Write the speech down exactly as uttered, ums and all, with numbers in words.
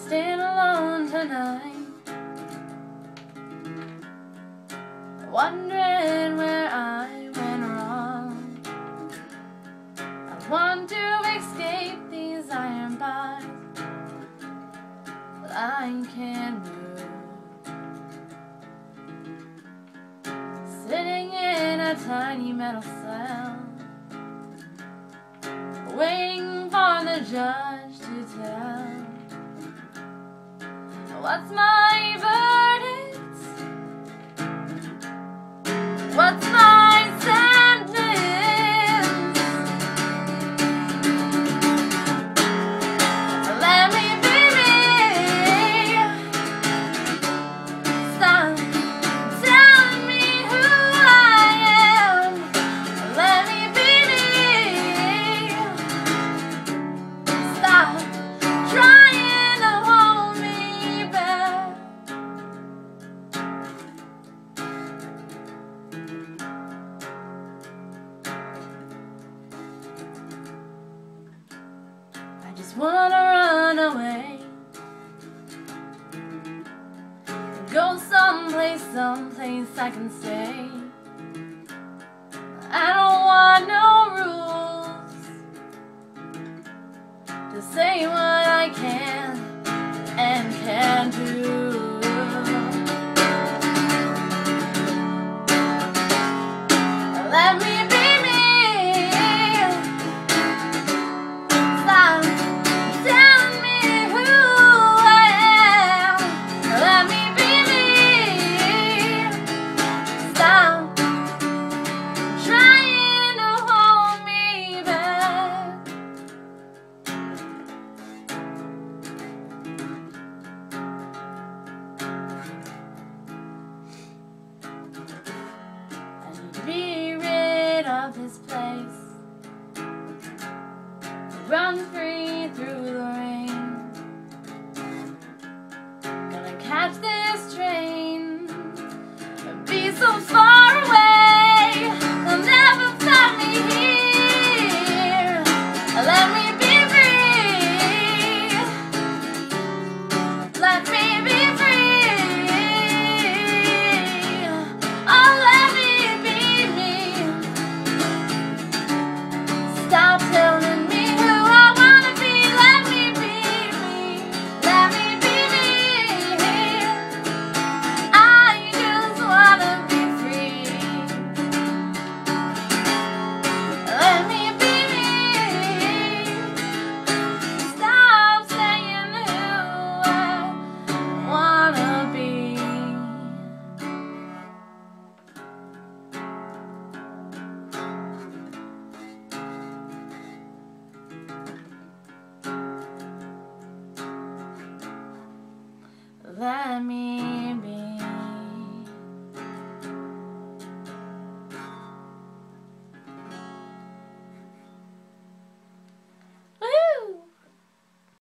stand alone tonight, wondering where I went wrong. I want to escape these iron bars, but I can't move. Sitting in a tiny metal cell, waiting for the judge to tell what's my verdict, what's my sentence. Let me be me. Stop telling me who I am. Let me be me. Stop trying to hold me back. I just wanna run away, go someplace, someplace I can stay. I don't want no rules to say what I can and can't do. Let me be me. Stop telling me who I am. Let me be me. Stop trying to hold me back. I need to be rid of this place, run free through the rain. Gonna catch this train and be so far away, they'll never find me here. Let me be free. Let me be free. Oh, let me be me. Stop telling me who I wanna be. Let me be me. Let me be me. I just wanna be free. Let me be me. Stop saying who I wanna be. Let me be.